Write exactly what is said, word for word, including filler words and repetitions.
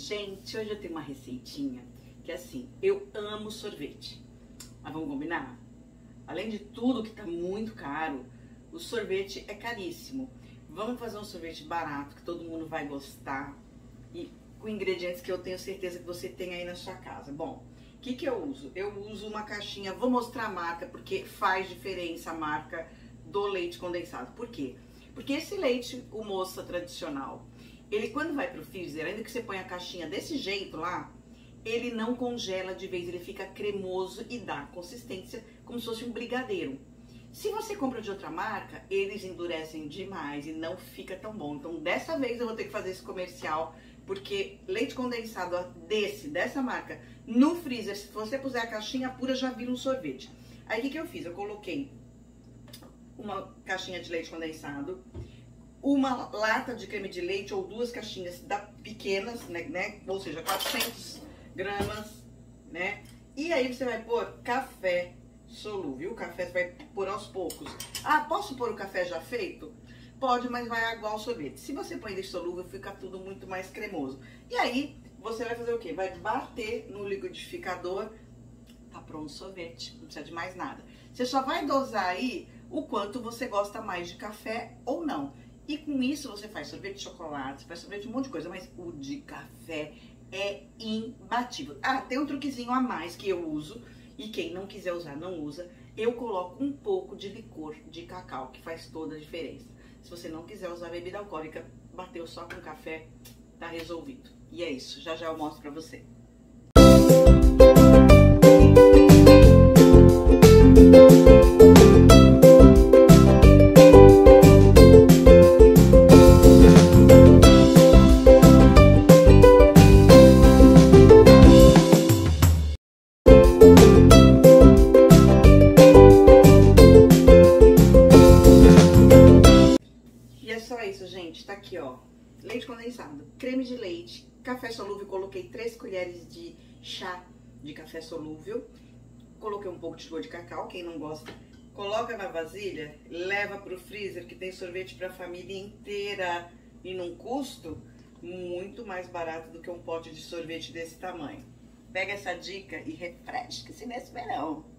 Gente, hoje eu tenho uma receitinha que é assim, eu amo sorvete, mas vamos combinar? Além de tudo que tá muito caro, o sorvete é caríssimo. Vamos fazer um sorvete barato, que todo mundo vai gostar e com ingredientes que eu tenho certeza que você tem aí na sua casa. Bom, o que que eu uso? Eu uso uma caixinha, vou mostrar a marca, porque faz diferença a marca do leite condensado. Por quê? Porque esse leite, o moça tradicional, ele quando vai pro freezer, ainda que você põe a caixinha desse jeito lá, ele não congela de vez, ele fica cremoso e dá consistência como se fosse um brigadeiro. Se você compra de outra marca, eles endurecem demais e não fica tão bom. Então dessa vez eu vou ter que fazer esse comercial, porque leite condensado desse, dessa marca, no freezer, se você puser a caixinha pura, já vira um sorvete. Aí o que que eu fiz? Eu coloquei uma caixinha de leite condensado, uma lata de creme de leite ou duas caixinhas da pequenas, né, né? Ou seja, quatrocentas gramas, né? E aí você vai pôr café solúvel. O café você vai pôr aos poucos. Ah, posso pôr o café já feito? Pode, mas vai aguar o sorvete. Se você põe leite solúvel, fica tudo muito mais cremoso. E aí, você vai fazer o quê? Vai bater no liquidificador, tá pronto o sorvete. Não precisa de mais nada. Você só vai dosar aí o quanto você gosta mais de café ou não. E com isso você faz sorvete de chocolate, você faz sorvete de um monte de coisa, mas o de café é imbatível. Ah, tem um truquezinho a mais que eu uso, e quem não quiser usar, não usa. Eu coloco um pouco de licor de cacau, que faz toda a diferença. Se você não quiser usar bebida alcoólica, bateu só com café, tá resolvido. E é isso, já já eu mostro pra você. Só isso, gente, tá aqui, ó, leite condensado, creme de leite, café solúvel, coloquei três colheres de chá de café solúvel, coloquei um pouco de flor de cacau, quem não gosta, coloca na vasilha, leva pro freezer, que tem sorvete pra família inteira e num custo muito mais barato do que um pote de sorvete desse tamanho. Pega essa dica e refresque-se nesse verão.